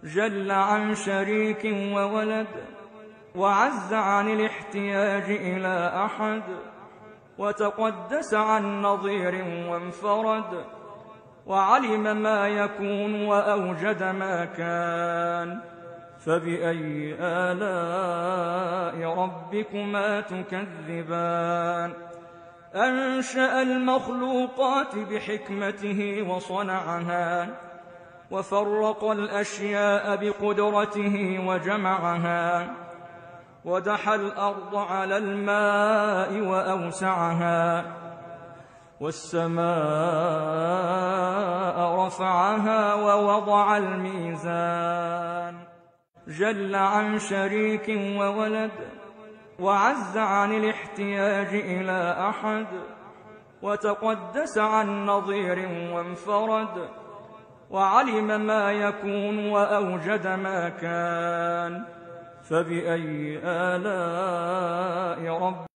جل عن شريك وولد، وعز عن الاحتياج إلى أحد، وتقدس عن نظير وانفرد، وعلم ما يكون وأوجد ما كان. فبأي آلاء ربكما تكذبان؟ أنشأ المخلوقات بحكمته وصنعها، وفرق الأشياء بقدرته وجمعها، ودحى الأرض على الماء وأوسعها، والسماء رفعها ووضع الميزان. جل عن شريك وولد، وعز عن الاحتياج إلى أحد، وتقدس عن نظير وانفرد، وعلم ما يكون وأوجد ما كان. فبأي آلاء ربكما